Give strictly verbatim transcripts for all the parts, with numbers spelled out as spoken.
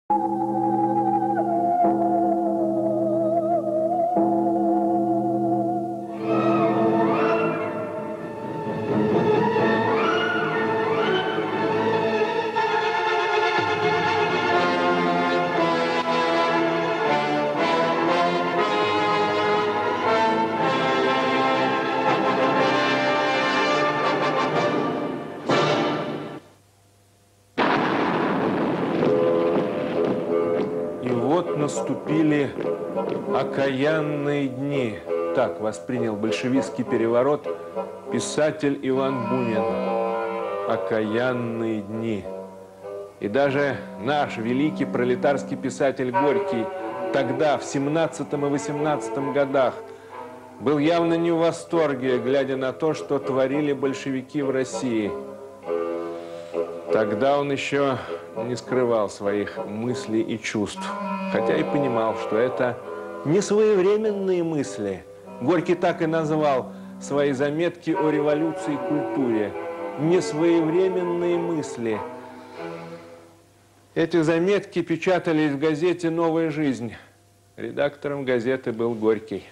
Наступили окаянные дни. Так воспринял большевистский переворот писатель Иван Бунин. Окаянные дни. И даже наш великий пролетарский писатель Горький тогда, в семнадцатом и восемнадцатом годах, был явно не в восторге, глядя на то, что творили большевики в России. Тогда он еще не скрывал своих мыслей и чувств, хотя и понимал, что это не своевременные мысли. Горький так и назвал свои заметки о революции и культуре. Несвоевременные мысли. Эти заметки печатались в газете «Новая жизнь». Редактором газеты был Горький.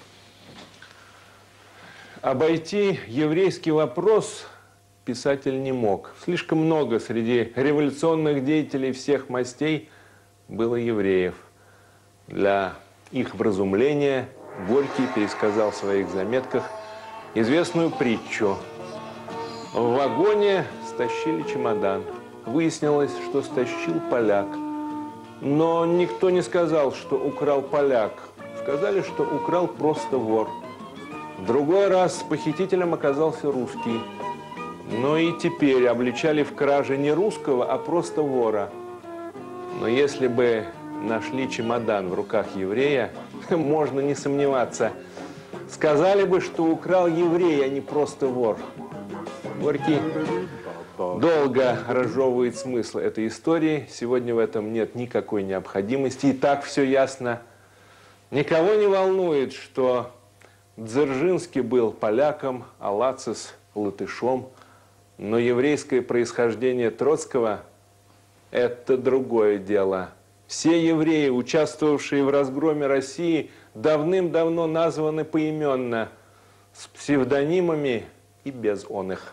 Обойти еврейский вопрос писатель не мог. Слишком много среди революционных деятелей всех мастей было евреев. Для их вразумления Горький пересказал в своих заметках известную притчу. В вагоне стащили чемодан. Выяснилось, что стащил поляк. Но никто не сказал, что украл поляк. Сказали, что украл просто вор. В другой раз похитителем оказался русский. Но и теперь обличали в краже не русского, а просто вора. Но если бы нашли чемодан в руках еврея, можно не сомневаться, сказали бы, что украл еврей, а не просто вор. Горький долго разжевывает смысл этой истории. Сегодня в этом нет никакой необходимости. И так все ясно. Никого не волнует, что Дзержинский был поляком, а Лацис – латышом. Но еврейское происхождение Троцкого – это другое дело. Все евреи, участвовавшие в разгроме России, давным-давно названы поименно, с псевдонимами и без оных.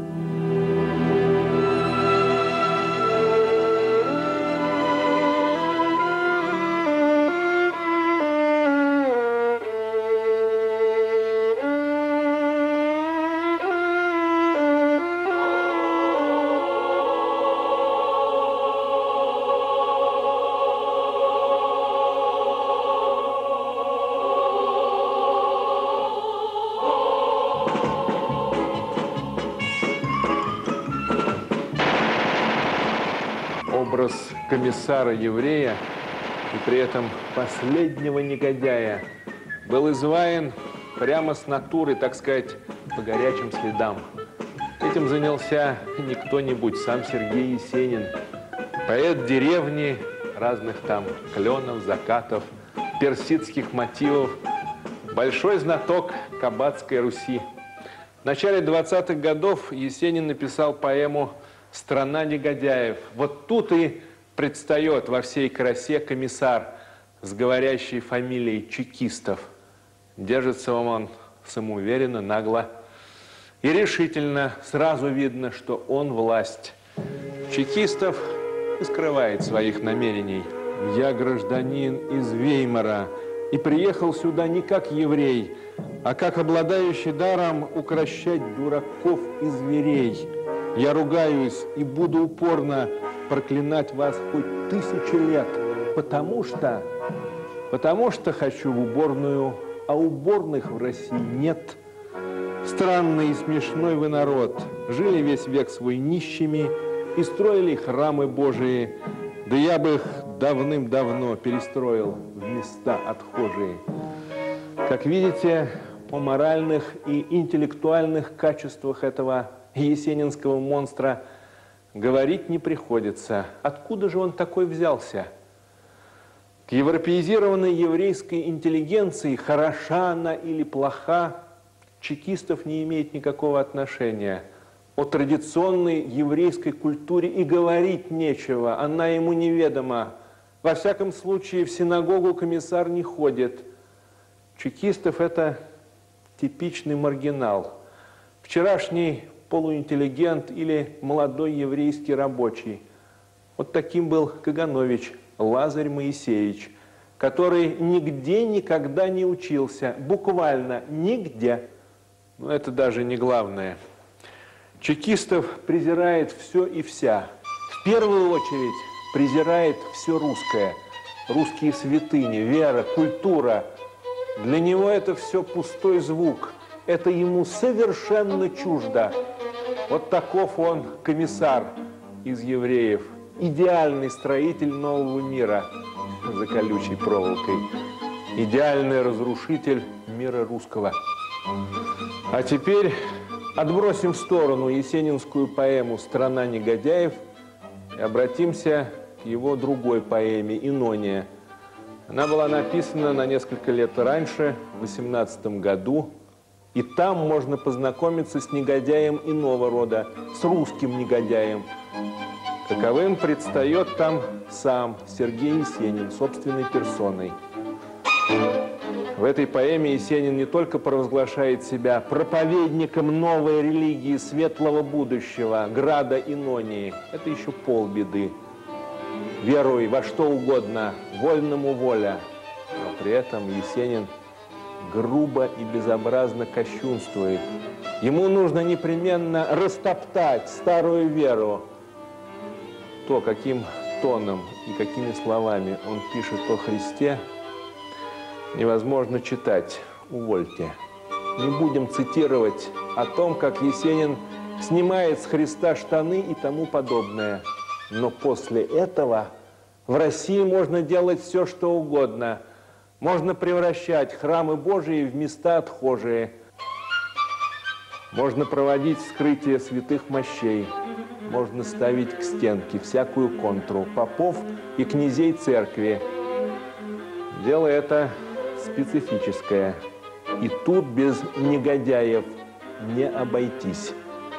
Образ комиссара-еврея и при этом последнего негодяя был изваян прямо с натуры, так сказать, по горячим следам. Этим занялся не кто-нибудь, сам Сергей Есенин, поэт деревни, разных там кленов, закатов, персидских мотивов, большой знаток кабацкой Руси. В начале двадцатых годов Есенин написал поэму «Страна негодяев». Вот тут и предстает во всей красе комиссар с говорящей фамилией Чекистов. Держится он самоуверенно, нагло и решительно. Сразу видно, что он власть. Чекистов не скрывает своих намерений. «Я гражданин из Веймара и приехал сюда не как еврей, а как обладающий даром укрощать дураков и зверей. Я ругаюсь и буду упорно проклинать вас хоть тысячи лет, потому что, потому что хочу в уборную, а уборных в России нет. Странный и смешной вы народ, жили весь век свой нищими и строили храмы Божии, да я бы их давным-давно перестроил в места отхожие». Как видите, о моральных и интеллектуальных качествах этого есенинского монстра говорить не приходится. Откуда же он такой взялся? К европеизированной еврейской интеллигенции, хороша она или плоха, Чекистов не имеет никакого отношения. О традиционной еврейской культуре и говорить нечего, она ему неведома. Во всяком случае, в синагогу комиссар не ходит. Чекистов – это типичный маргинал. Вчерашний полуинтеллигент или молодой еврейский рабочий. Вот таким был Каганович Лазарь Моисеевич, который нигде никогда не учился, буквально нигде. Но это даже не главное. Чекистов презирает все и вся. В первую очередь презирает все русское. Русские святыни, вера, культура. Для него это все пустой звук. Это ему совершенно чуждо. Вот таков он, комиссар из евреев. Идеальный строитель нового мира за колючей проволокой. Идеальный разрушитель мира русского. А теперь отбросим в сторону есенинскую поэму «Страна негодяев» и обратимся к его другой поэме «Инония». Она была написана на несколько лет раньше, в восемнадцатом году, и там можно познакомиться с негодяем иного рода, с русским негодяем. Каковым предстает там сам Сергей Есенин, собственной персоной. В этой поэме Есенин не только провозглашает себя проповедником новой религии светлого будущего, града Инонии, это еще полбеды. Веруй во что угодно, вольному воля. Но при этом Есенин грубо и безобразно кощунствует. Ему нужно непременно растоптать старую веру. То, каким тоном и какими словами он пишет о Христе, невозможно читать. Увольте. Не будем цитировать о том, как Есенин снимает с Христа штаны и тому подобное. Но после этого в России можно делать все, что угодно. Можно превращать храмы Божии в места отхожие. Можно проводить вскрытие святых мощей. Можно ставить к стенке всякую контру попов и князей церкви. Дело это специфическое. И тут без негодяев не обойтись.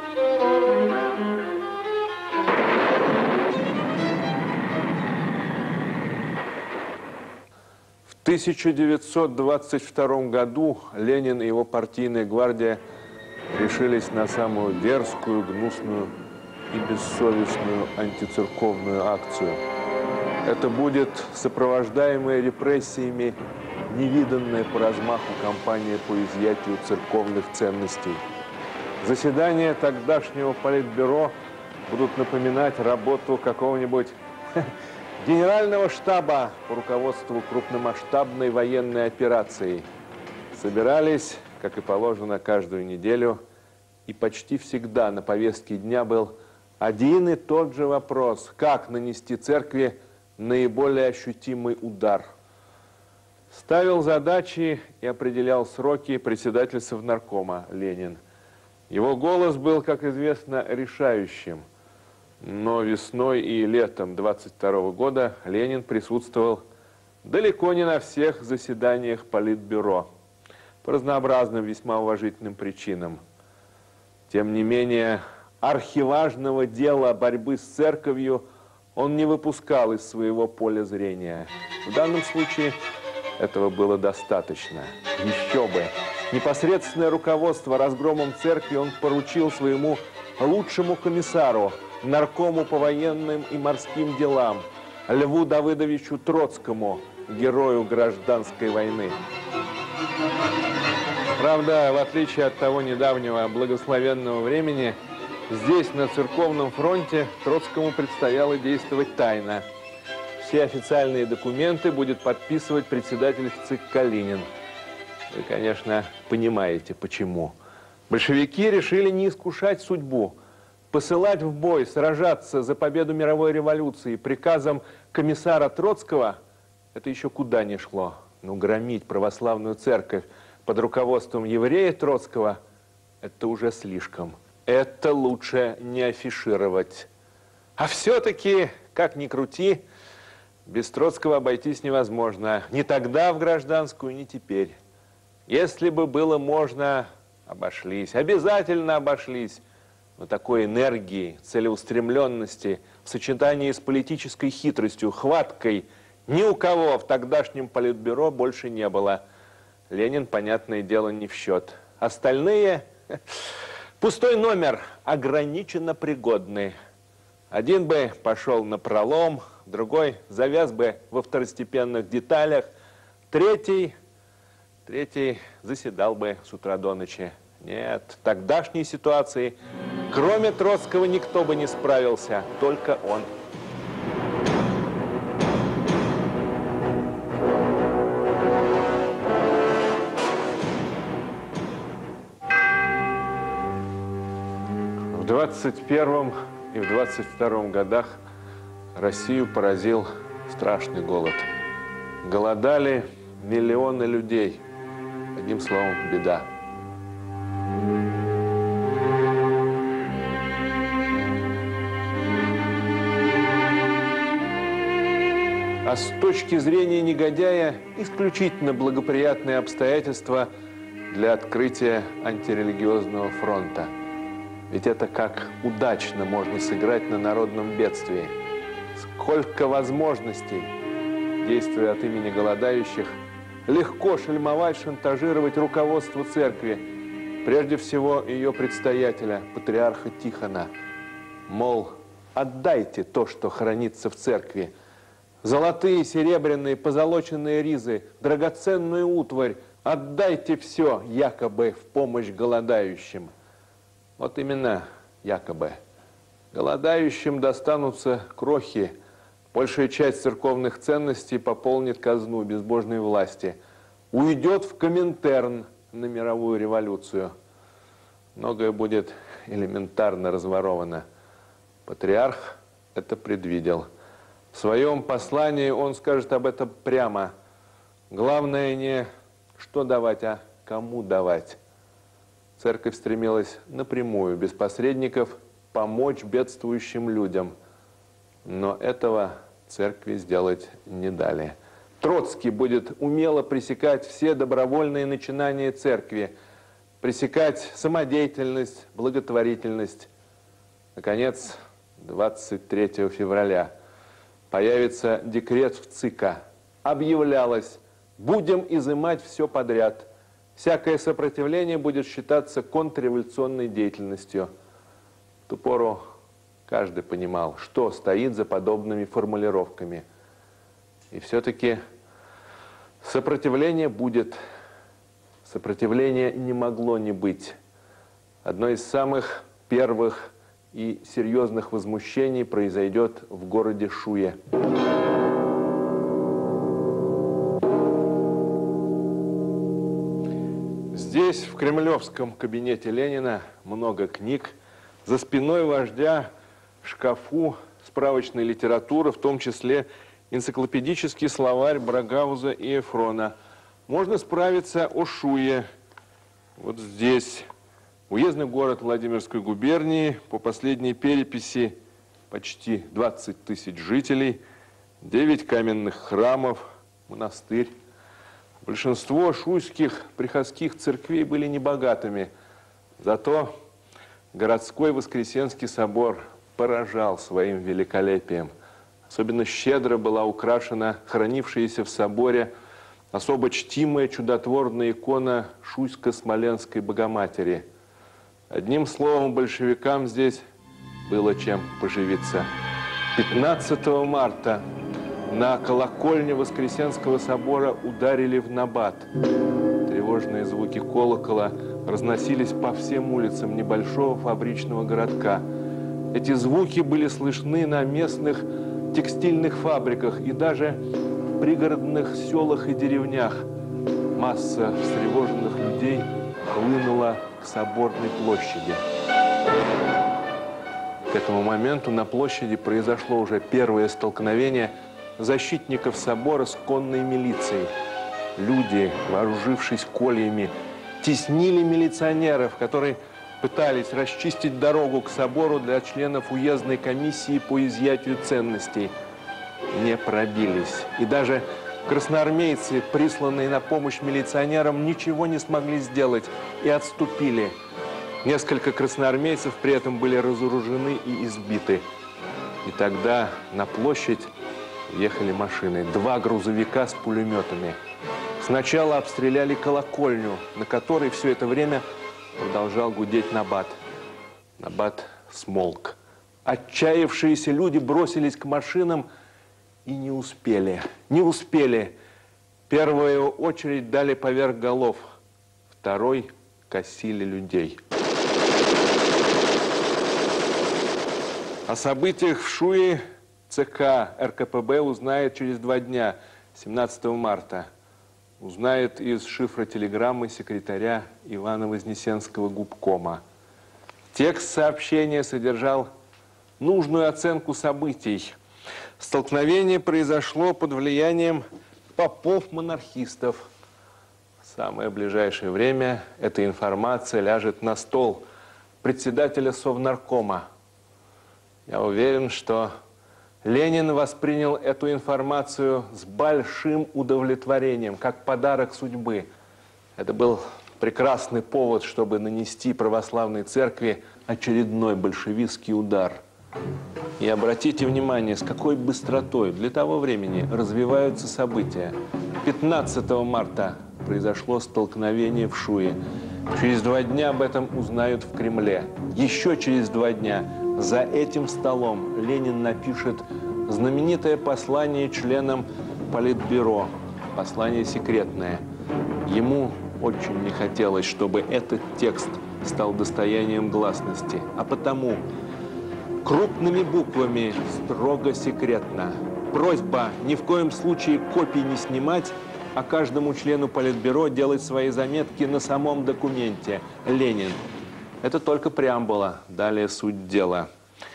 В тысяча девятьсот двадцать втором году Ленин и его партийная гвардия решились на самую дерзкую, гнусную и бессовестную антицерковную акцию. Это будет сопровождаемая репрессиями невиданная по размаху кампания по изъятию церковных ценностей. Заседания тогдашнего политбюро будут напоминать работу какого-нибудь генерального штаба по руководству крупномасштабной военной операцией. Собирались, как и положено, каждую неделю, и почти всегда на повестке дня был один и тот же вопрос: как нанести церкви наиболее ощутимый удар. Ставил задачи и определял сроки председатель Совнаркома Ленин. Его голос был, как известно, решающим. Но весной и летом двадцать второго года Ленин присутствовал далеко не на всех заседаниях Политбюро по разнообразным весьма уважительным причинам. Тем не менее, архиважного дела борьбы с церковью он не выпускал из своего поля зрения. В данном случае этого было достаточно. Еще бы! Непосредственное руководство разгромом церкви он поручил своему лучшему комиссару, наркому по военным и морским делам, Льву Давыдовичу Троцкому, герою гражданской войны. Правда, в отличие от того недавнего благословенного времени, здесь, на церковном фронте, Троцкому предстояло действовать тайно. Все официальные документы будет подписывать председатель ЦИК Калинин. Вы, конечно, понимаете, почему. Большевики решили не искушать судьбу. Посылать в бой, сражаться за победу мировой революции приказом комиссара Троцкого – это еще куда ни шло. Но громить православную церковь под руководством еврея Троцкого – это уже слишком. Это лучше не афишировать. А все-таки, как ни крути, без Троцкого обойтись невозможно. Ни тогда в гражданскую, ни теперь. Если бы было можно, обошлись, обязательно обошлись. Но такой энергии, целеустремленности в сочетании с политической хитростью, хваткой Ни у кого в тогдашнем политбюро больше не было. Ленин, понятное дело, не в счет. Остальные – пустой номер, ограниченно пригодный. Один бы пошел на пролом, другой завяз бы во второстепенных деталях, третий, третий заседал бы с утра до ночи. Нет, в тогдашней ситуации, кроме Троцкого, никто бы не справился, только он. В двадцать первом и в двадцать втором годах Россию поразил страшный голод. Голодали миллионы людей. Одним словом, беда. А с точки зрения негодяя, исключительно благоприятные обстоятельства для открытия антирелигиозного фронта. Ведь это как удачно можно сыграть на народном бедствии. Сколько возможностей, действуя от имени голодающих, легко шельмовать, шантажировать руководство церкви, прежде всего ее предстоятеля, патриарха Тихона. Мол, отдайте то, что хранится в церкви. Золотые, серебряные, позолоченные ризы, драгоценную утварь. Отдайте все, якобы, в помощь голодающим. Вот именно якобы. Голодающим достанутся крохи. Большая часть церковных ценностей пополнит казну безбожной власти. Уйдет в Коминтерн на мировую революцию. Многое будет элементарно разворовано. Патриарх это предвидел. В своем послании он скажет об этом прямо. Главное не что давать, а кому давать. Церковь стремилась напрямую, без посредников, помочь бедствующим людям. Но этого церкви сделать не дали. Троцкий будет умело пресекать все добровольные начинания церкви, пресекать самодеятельность, благотворительность. Наконец, двадцать третьего февраля появится декрет в ЦИКа. Объявлялось: будем изымать все подряд. Всякое сопротивление будет считаться контрреволюционной деятельностью. В ту пору каждый понимал, что стоит за подобными формулировками. И все-таки сопротивление будет. Сопротивления не могло не быть. Одно из самых первых и серьезных возмущений произойдет в городе Шуе. Здесь, в кремлевском кабинете Ленина, много книг. За спиной вождя в шкафу справочная литература, в том числе энциклопедический словарь Брагауза и Эфрона. Можно справиться о Шуе. Вот здесь. Уездный город Владимирской губернии, по последней переписи почти двадцать тысяч жителей, девять каменных храмов, монастырь. Большинство шуйских приходских церквей были небогатыми, зато городской Воскресенский собор поражал своим великолепием. Особенно щедро была украшена хранившаяся в соборе особо чтимая чудотворная икона Шуйско-Смоленской Богоматери. Одним словом, большевикам здесь было чем поживиться. пятнадцатого марта на колокольне Воскресенского собора ударили в набат. Тревожные звуки колокола разносились по всем улицам небольшого фабричного городка. Эти звуки были слышны на местных текстильных фабриках и даже в пригородных селах и деревнях. Масса встревоженных людей хлынула к Соборной площади. К этому моменту на площади произошло уже первое столкновение защитников собора с конной милицией. Люди, вооружившись кольями, теснили милиционеров, которые пытались расчистить дорогу к собору для членов уездной комиссии по изъятию ценностей. Не пробились. И даже красноармейцы, присланные на помощь милиционерам, ничего не смогли сделать и отступили. Несколько красноармейцев при этом были разоружены и избиты. И тогда на площадь ехали машины, два грузовика с пулеметами. Сначала обстреляли колокольню, на которой все это время продолжал гудеть набат. Набат смолк. Отчаявшиеся люди бросились к машинам и не успели, не успели. Первую очередь дали поверх голов, второй косили людей. О событиях в Шуе ЦК эр ка пэ бэ узнает через два дня, семнадцатого марта. Узнает из шифра телеграммы секретаря Ивана Вознесенского губкома. Текст сообщения содержал нужную оценку событий. Столкновение произошло под влиянием попов-монархистов. В самое ближайшее время эта информация ляжет на стол председателя Совнаркома. Я уверен, что Ленин воспринял эту информацию с большим удовлетворением, как подарок судьбы. Это был прекрасный повод, чтобы нанести православной церкви очередной большевистский удар. И обратите внимание, с какой быстротой для того времени развиваются события. пятнадцатого марта произошло столкновение в Шуе. Через два дня об этом узнают в Кремле. Еще через два дня за этим столом Ленин напишет знаменитое послание членам Политбюро. Послание секретное. Ему очень не хотелось, чтобы этот текст стал достоянием гласности. А потому крупными буквами строго секретно. Просьба ни в коем случае копий не снимать, а каждому члену Политбюро делать свои заметки на самом документе. Ленин. Это только преамбула. Далее суть дела.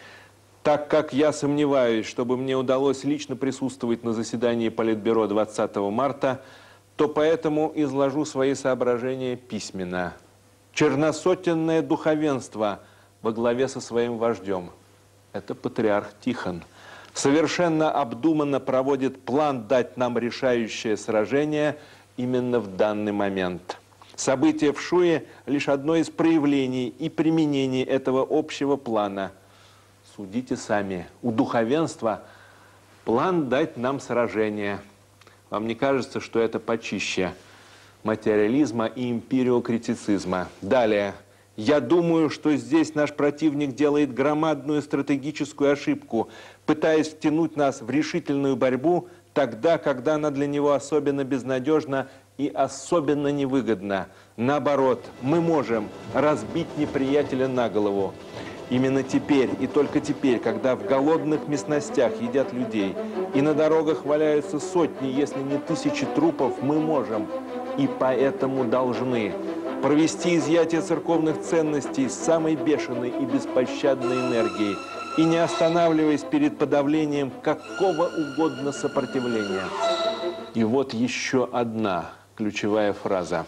Так как я сомневаюсь, чтобы мне удалось лично присутствовать на заседании Политбюро двадцатого марта, то поэтому изложу свои соображения письменно. Черносотенное духовенство во главе со своим вождем. Это патриарх Тихон. Совершенно обдуманно проводит план дать нам решающее сражение именно в данный момент. События в Шуе – лишь одно из проявлений и применений этого общего плана. Судите сами. У духовенства план дать нам сражение. Вам не кажется, что это почище материализма и империокритицизма? Далее. Я думаю, что здесь наш противник делает громадную стратегическую ошибку, пытаясь втянуть нас в решительную борьбу тогда, когда она для него особенно безнадежна и особенно невыгодна. Наоборот, мы можем разбить неприятеля на голову. Именно теперь и только теперь, когда в голодных местностях едят людей и на дорогах валяются сотни, если не тысячи трупов, мы можем и поэтому должны провести изъятие церковных ценностей с самой бешеной и беспощадной энергией и не останавливаясь перед подавлением какого угодно сопротивления. И вот еще одна ключевая фраза.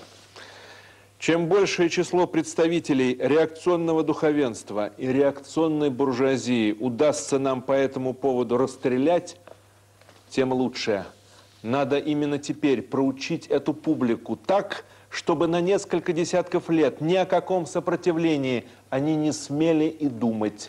Чем большее число представителей реакционного духовенства и реакционной буржуазии удастся нам по этому поводу расстрелять, тем лучше. Надо именно теперь проучить эту публику так, чтобы на несколько десятков лет ни о каком сопротивлении они не смели и думать.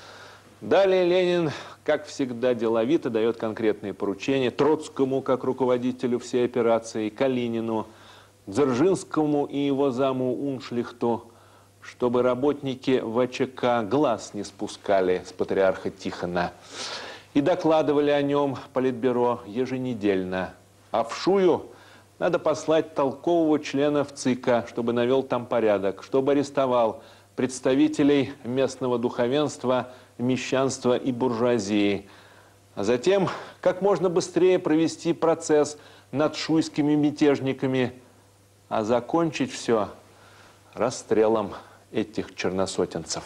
Далее Ленин, как всегда, деловито дает конкретные поручения Троцкому, как руководителю всей операции, Калинину, Дзержинскому и его заму Уншлихту, чтобы работники вэ че ка глаз не спускали с патриарха Тихона и докладывали о нем Политбюро еженедельно. А в Шую надо послать толкового члена в ЦИКа, чтобы навел там порядок, чтобы арестовал представителей местного духовенства, мещанства и буржуазии. А затем как можно быстрее провести процесс над шуйскими мятежниками, а закончить все расстрелом этих черносотенцев.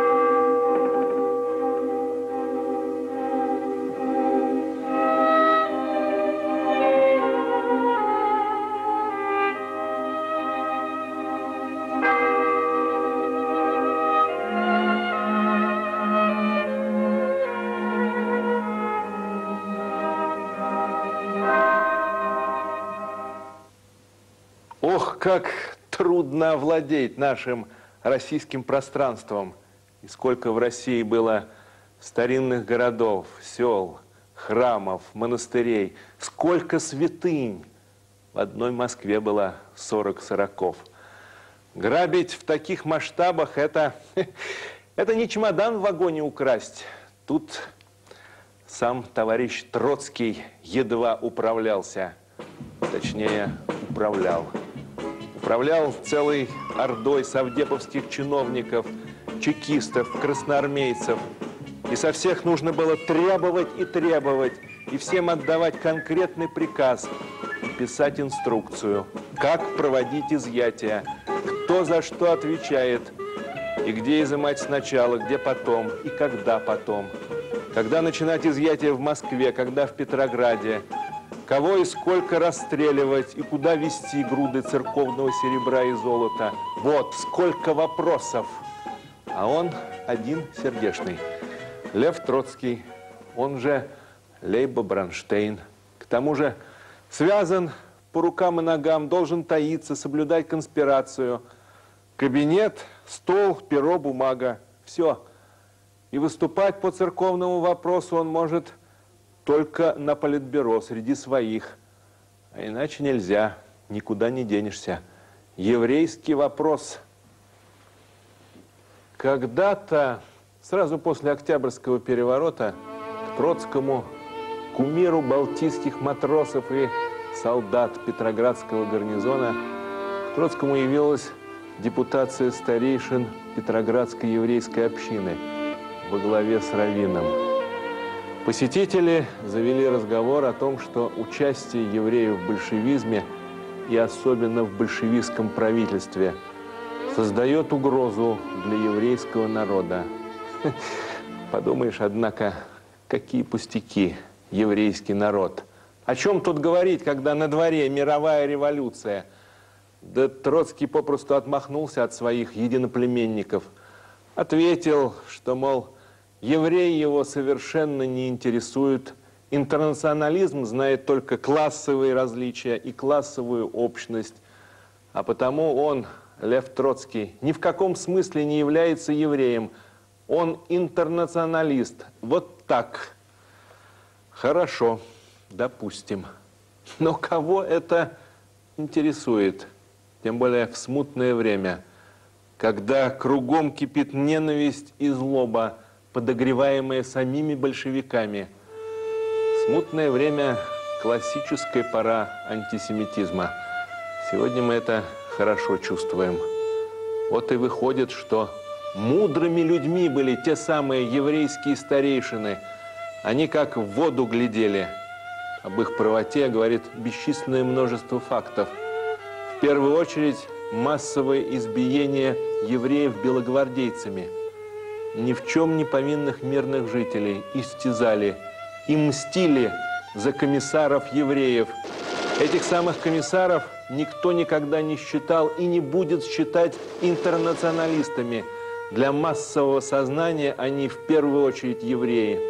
Ох, как трудно овладеть нашим российским пространством. И сколько в России было старинных городов, сел, храмов, монастырей, сколько святынь. В одной Москве было сорок сороков. Грабить в таких масштабах это, это не чемодан в вагоне украсть. Тут сам товарищ Троцкий едва управлялся. Точнее, управлял. Управлял целой ордой совдеповских чиновников, чекистов, красноармейцев. И со всех нужно было требовать и требовать, и всем отдавать конкретный приказ, и писать инструкцию, как проводить изъятия, кто за что отвечает, и где изымать сначала, где потом, и когда потом. Когда начинать изъятие в Москве, когда в Петрограде, кого и сколько расстреливать, и куда везти груды церковного серебра и золота. Вот сколько вопросов. А он один сердечный. Лев Троцкий, он же Лейба Бронштейн. К тому же связан по рукам и ногам, должен таиться, соблюдать конспирацию. Кабинет, стол, перо, бумага. Все. И выступать по церковному вопросу он может только на политбюро, среди своих. А иначе нельзя, никуда не денешься. Еврейский вопрос. Когда-то, сразу после Октябрьского переворота, к Троцкому, кумиру балтийских матросов и солдат Петроградского гарнизона, к Троцкому явилась депутация старейшин Петроградской еврейской общины во главе с раввином. Посетители завели разговор о том, что участие евреев в большевизме и особенно в большевистском правительстве создает угрозу для еврейского народа. Подумаешь, однако, какие пустяки, еврейский народ. О чем тут говорить, когда на дворе мировая революция? Да Троцкий попросту отмахнулся от своих единоплеменников. Ответил, что, мол, евреи его совершенно не интересуют. Интернационализм знает только классовые различия и классовую общность. А потому он, Лев Троцкий, ни в каком смысле не является евреем. Он интернационалист. Вот так. Хорошо, допустим. Но кого это интересует? Тем более в смутное время, когда кругом кипит ненависть и злоба, подогреваемые самими большевиками. Смутное время – классическая пора антисемитизма. Сегодня мы это хорошо чувствуем. Вот и выходит, что мудрыми людьми были те самые еврейские старейшины. Они как в воду глядели. Об их правоте говорит бесчисленное множество фактов. В первую очередь массовое избиение евреев белогвардейцами. Ни в чем не повинных мирных жителей истязали и мстили за комиссаров евреев. Этих самых комиссаров никто никогда не считал и не будет считать интернационалистами. Для массового сознания они в первую очередь евреи.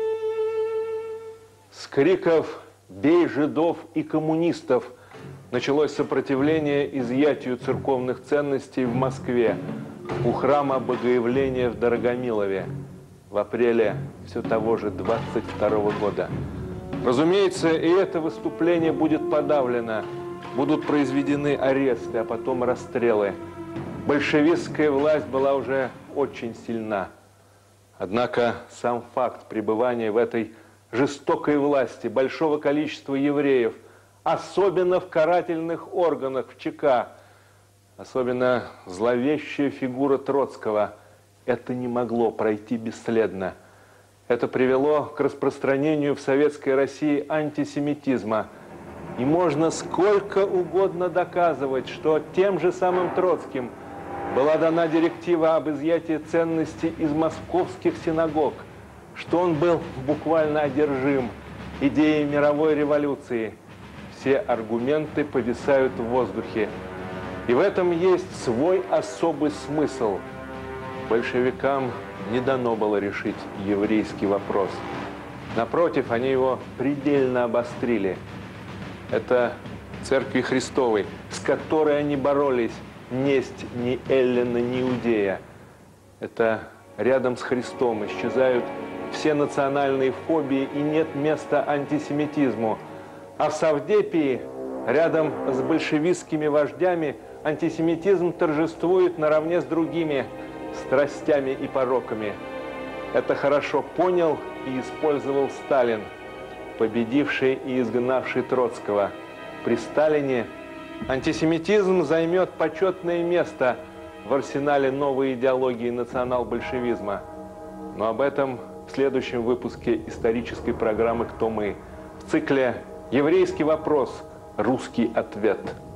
С криков «Бей жидов и коммунистов!» началось сопротивление изъятию церковных ценностей в Москве у храма Богоявления в Дорогомилове в апреле все того же двадцать второго года. Разумеется, и это выступление будет подавлено. Будут произведены аресты, а потом расстрелы. Большевистская власть была уже очень сильна. Однако сам факт пребывания в этой жестокой власти большого количества евреев, особенно в карательных органах, в ЧК, особенно зловещая фигура Троцкого, это не могло пройти бесследно. Это привело к распространению в Советской России антисемитизма. И можно сколько угодно доказывать, что тем же самым Троцким была дана директива об изъятии ценностей из московских синагог, что он был буквально одержим идеей мировой революции. Все аргументы повисают в воздухе. И в этом есть свой особый смысл. Большевикам не дано было решить еврейский вопрос. Напротив, они его предельно обострили. Это Церкви Христовой, с которой они боролись, несть ни эллина, ни иудея. Это рядом с Христом исчезают все национальные фобии и нет места антисемитизму. А в Совдепии, рядом с большевистскими вождями, антисемитизм торжествует наравне с другими страстями и пороками. Это хорошо понял и использовал Сталин, победивший и изгнавший Троцкого. При Сталине антисемитизм займет почетное место в арсенале новой идеологии национал-большевизма. Но об этом в следующем выпуске исторической программы «Кто мы?» в цикле «Еврейский вопрос. Русский ответ».